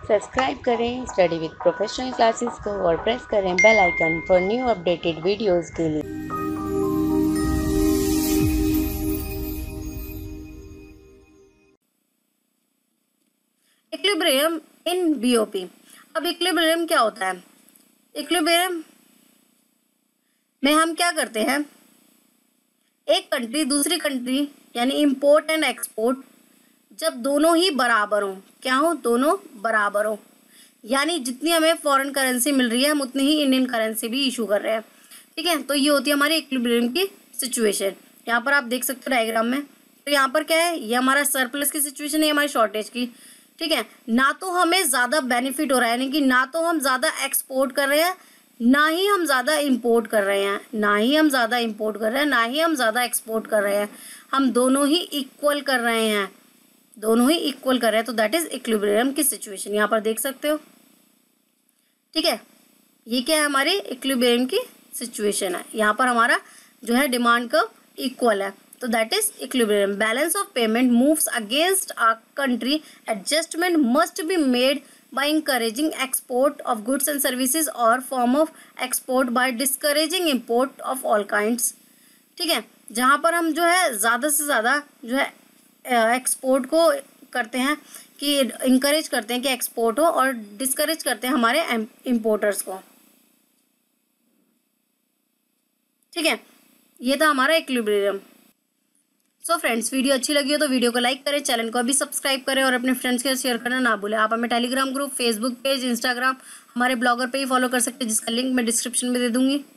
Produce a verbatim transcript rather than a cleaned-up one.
Subscribe करें study with professional classes को और प्रेस करें bell icon for new updated videos के लिए। Equilibrium in BOP. अब इक्विलिब्रियम क्या होता है? इक्विलिब्रियम में हम क्या करते हैं, एक कंट्री दूसरी कंट्री यानी इंपोर्ट एंड एक्सपोर्ट जब दोनों ही बराबर हों, क्या हो, दोनों बराबर हो, यानी जितनी हमें फॉरेन करेंसी मिल रही है हम उतनी ही इंडियन करेंसी भी इशू कर रहे हैं, ठीक है। तो ये होती है हमारी इक्विलिब्रियम की सिचुएशन। यहाँ पर आप देख सकते हो डायग्राम में, तो यहाँ पर क्या है, ये हमारा सरप्लस की सिचुएशन है, हमारी शॉर्टेज की, ठीक है। ना तो हमें ज़्यादा बेनिफिट हो रहा है, यानी कि ना तो हम ज़्यादा एक्सपोर्ट कर रहे हैं ना ही हम ज़्यादा इंपोर्ट कर रहे हैं, ना ही हम ज़्यादा इंपोर्ट कर रहे हैं ना ही हम ज़्यादा एक्सपोर्ट कर रहे हैं, हम दोनों ही इक्वल कर रहे हैं, दोनों ही इक्वल कर रहे हैं। तो दैट इज इक्विलिब्रियम की सिचुएशन, यहाँ पर देख सकते हो, ठीक है। ये क्या है, हमारी इक्विलिब्रियम की सिचुएशन है। यहाँ पर हमारा जो है डिमांड कर्व इक्वल है, तो that is equilibrium. Balance of payment moves against a country, adjustment must be made by encouraging export of goods and services or form of export by discouraging import of all kinds, ठीक है। जहाँ पर हम जो है ज़्यादा से ज़्यादा जो है एक्सपोर्ट को करते हैं, कि इंकरेज करते हैं कि एक्सपोर्ट हो, और डिस्करेज करते हैं हमारे इम्पोर्टर्स को, ठीक है। ये था हमारा इक्विलिब्रियम। सो फ्रेंड्स, वीडियो अच्छी लगी हो तो वीडियो को लाइक करें, चैनल को अभी सब्सक्राइब करें और अपने फ्रेंड्स के साथ शेयर करना ना भूलें। आप हमें Telegram group, Facebook page, Instagram, हमारे ब्लॉगर पे ही फॉलो कर सकते हैं, जिसका लिंक मैं डिस्क्रिप्शन में दे दूँगी।